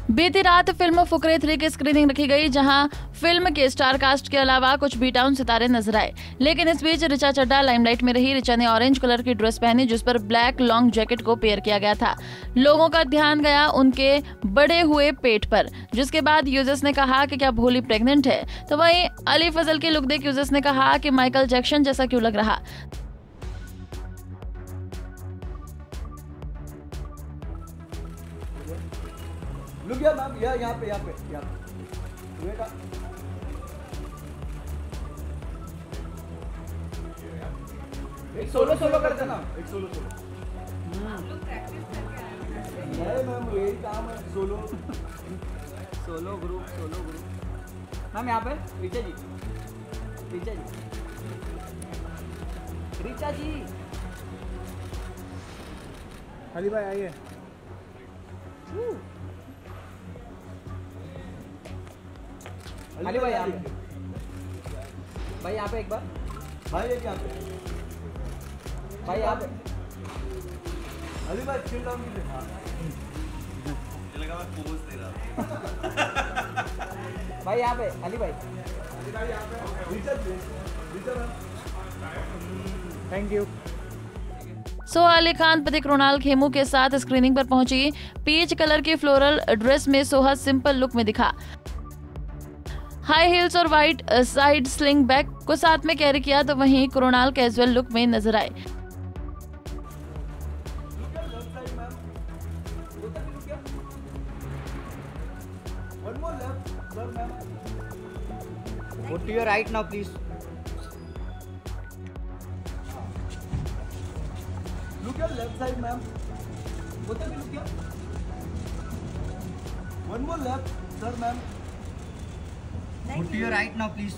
बीती रात फिल्म फुकरे 3 की स्क्रीनिंग रखी गई, जहां फिल्म के स्टार कास्ट के अलावा कुछ बी टाउन सितारे नजर आए। लेकिन इस बीच ऋचा चड्ढा लाइमलाइट में रही। ऋचा ने ऑरेंज कलर की ड्रेस पहनी, जिस पर ब्लैक लॉन्ग जैकेट को पेयर किया गया था। लोगों का ध्यान गया उनके बड़े हुए पेट पर, जिसके बाद यूजर्स ने कहा कि क्या भोली प्रेग्नेंट है। तो वहीं अली फजल की लुक देख यूजर्स ने कहा कि माइकल जैक्सन जैसा क्यों लग रहा। लुक यार मैम, यहाँ पे एक सोलो कर देना, एक सोलो नहीं मैम, यही काम है, सोलो ग्रुप मैम। यहाँ पे रीचा जी अली भाई आइए। अली भाई यहाँ पे एक बार, भाई यहाँ पे, भाई यहाँ पे अली भाई चिल डाउन कीजिए। लगा मैं पोज दे रहा भाई यहाँ पे, अली भाई यहाँ पे, थैंक यू। सोहा खान पति कृणाल खेमू के साथ स्क्रीनिंग पर पहुंची। पीच कलर की फ्लोरल ड्रेस में सोहा सिंपल लुक में दिखा। हाई हील्स और वाइट साइड स्लिंग बैग को साथ में कैरी किया, तो वहीं कृणाल कैजुअल लुक में नजर आए। Go to your right now, please. Look your left side, ma'am. Both of you look here. One more left, sir, ma'am. Go to your right now, please.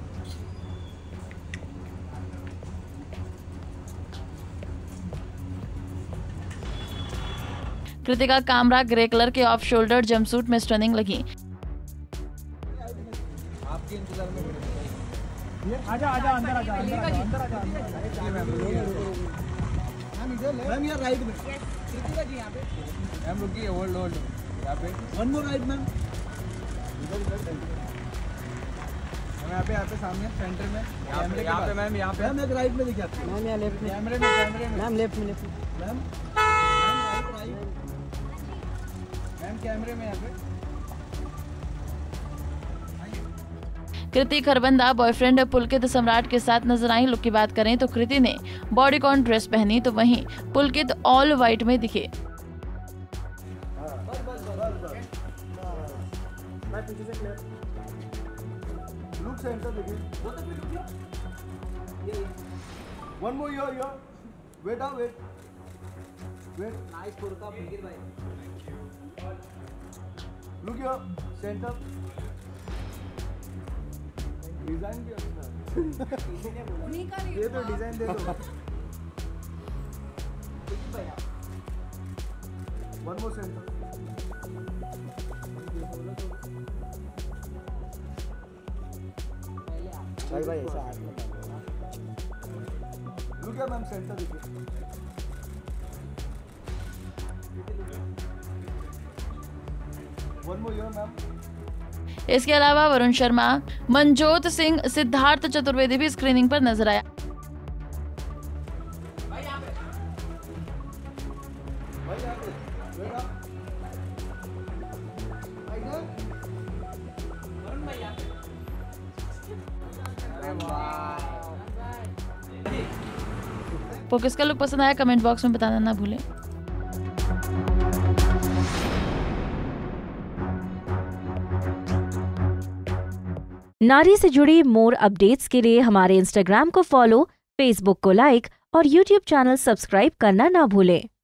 Kritika Kamra grey colour के off shoulder jumpsuit में stunning लगी। आपके इंतजार में आजा अंदर आजा। Ma'am यार राइट में, कृतिका जी यहाँ पे मैम रुकिए, होल्ड यहाँ पे वन मोर राइट मैम, यहाँ पे सामने सेंटर में, यहाँ पे मैम, यहाँ पे मैम एक राइट में दिखा मैम, यहाँ लेफ्ट में, कैमरे में मैम, लेफ्ट में मैम, मैम कैमरे में यहाँ पे। कृति खरबंदा बॉयफ्रेंड पुलकित सम्राट के साथ नजर आई। लुक की बात करें तो कृति ने बॉडीकॉन ड्रेस पहनी, तो वहीं पुलकित ऑल व्हाइट में दिखे। लुक सेंटर देखिए, one more your wait nice kurta बिगिर भाई। लुक योर सेंटर, डिजाइन भी अच्छा है। ये तो डिजाइन दे दो। वन मोर सेंटर, भाई ऐसा लुक मैम सेंटर देखिए। One more your ma'am. इसके अलावा वरुण शर्मा, मनजोत सिंह, सिद्धार्थ चतुर्वेदी भी स्क्रीनिंग पर नजर आया। तो किसका लुक पसंद आया कमेंट बॉक्स में बताना ना भूलें। नारी से जुड़ी मोर अपडेट्स के लिए हमारे इंस्टाग्राम को फॉलो, फेसबुक को लाइक और यूट्यूब चैनल सब्सक्राइब करना ना भूलें।